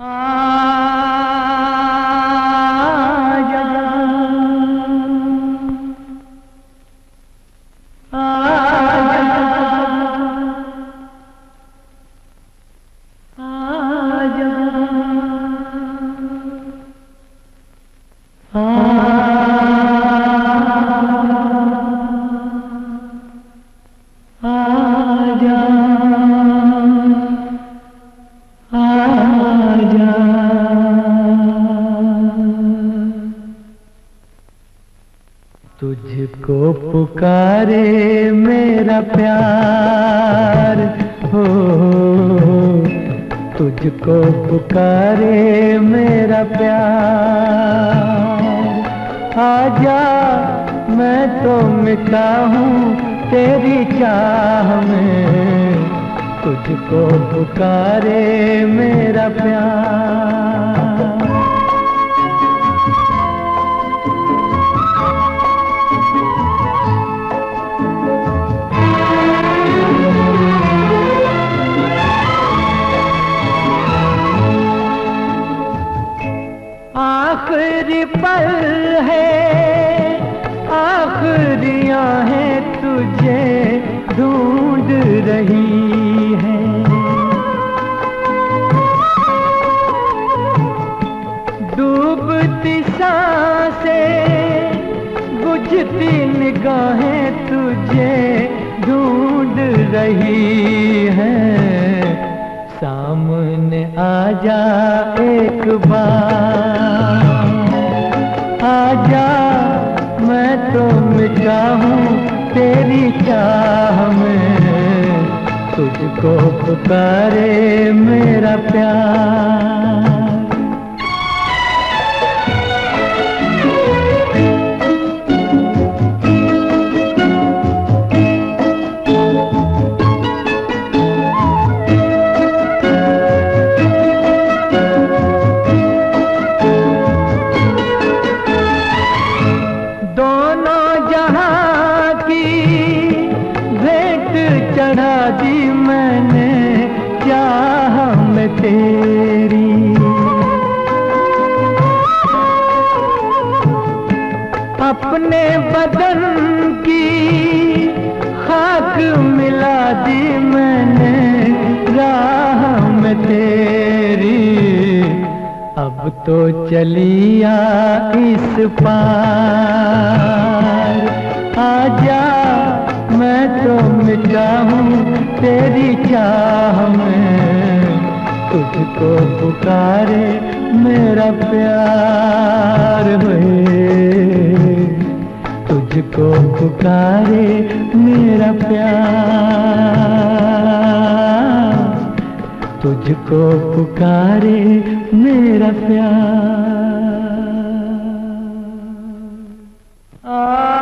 आजा तुझको पुकारे मेरा प्यार हो, तुझको पुकारे मेरा प्यार। आजा मैं तो मिटा हूँ तेरी चाह में, तुझको पुकारे मेरा प्यार। आखिरी पल है, आखिरियां हैं तुझे ढूंढ रही है। डूबती सांसें बुझती निगाहें तुझे ढूंढ रही हैं। सामने आजा एक बार, आजा मैं तो मिटा हूँ तेरी चाह में, तुझको पुकारे मेरा प्यार। चढ़ा दी मैंने चाह में तेरी, अपने बदन की खाक मिला दी मैंने राह में तेरी। अब तो चलिया इस पार, आजा मैं तो मिटा हूँ तेरी चाह में, तुझको पुकारे मेरा प्यार। तुझको पुकारे मेरा प्यार, तुझको पुकारे मेरा प्यार।